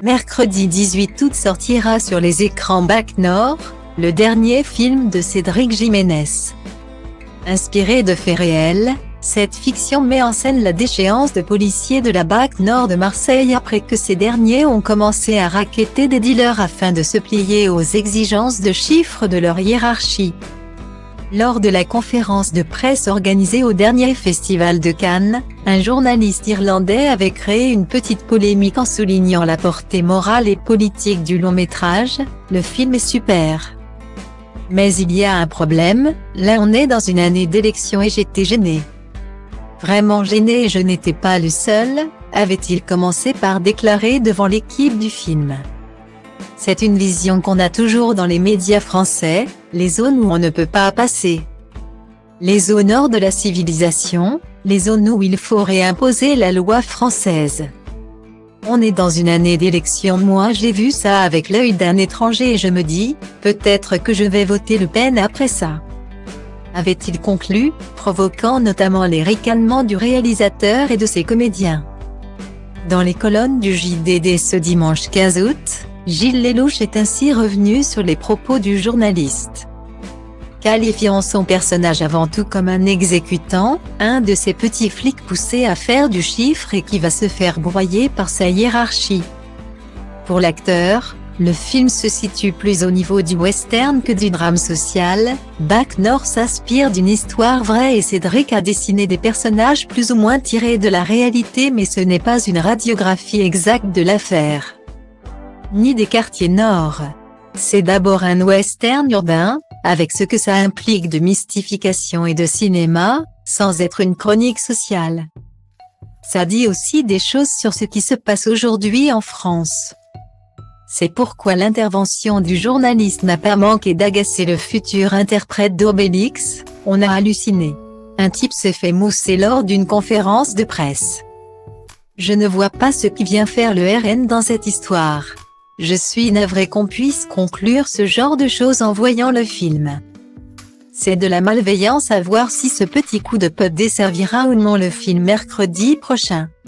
Mercredi 18 août sortira sur les écrans Bac Nord, le dernier film de Cédric Jiménez. Inspiré de faits réels, cette fiction met en scène la déchéance de policiers de la Bac Nord de Marseille après que ces derniers ont commencé à racketter des dealers afin de se plier aux exigences de chiffres de leur hiérarchie. Lors de la conférence de presse organisée au dernier festival de Cannes, un journaliste irlandais avait créé une petite polémique en soulignant la portée morale et politique du long métrage. Le film est super. Mais il y a un problème, là on est dans une année d'élection et j'étais gêné. Vraiment gêné et je n'étais pas le seul, avait-il commencé par déclarer devant l'équipe du film. C'est une vision qu'on a toujours dans les médias français, les zones où on ne peut pas passer. Les zones hors de la civilisation, les zones où il faut réimposer la loi française. On est dans une année d'élection, moi j'ai vu ça avec l'œil d'un étranger et je me dis, peut-être que je vais voter Le Pen après ça. Avait-il conclu, provoquant notamment les ricanements du réalisateur et de ses comédiens. Dans les colonnes du JDD ce dimanche 15 août, Gilles Lellouche est ainsi revenu sur les propos du journaliste. Qualifiant son personnage avant tout comme un exécutant, un de ces petits flics poussés à faire du chiffre et qui va se faire broyer par sa hiérarchie. Pour l'acteur, le film se situe plus au niveau du western que du drame social. Bac Nord s'inspire d'une histoire vraie et Cédric a dessiné des personnages plus ou moins tirés de la réalité, mais ce n'est pas une radiographie exacte de l'affaire. Ni des quartiers nord. C'est d'abord un western urbain, avec ce que ça implique de mystification et de cinéma, sans être une chronique sociale. Ça dit aussi des choses sur ce qui se passe aujourd'hui en France. C'est pourquoi l'intervention du journaliste n'a pas manqué d'agacer le futur interprète d'Obélix. On a halluciné. Un type s'est fait mousser lors d'une conférence de presse. Je ne vois pas ce qui vient faire le RN dans cette histoire. Je suis navré qu'on puisse conclure ce genre de choses en voyant le film. C'est de la malveillance à voir si ce petit coup de pote desservira ou non le film mercredi prochain.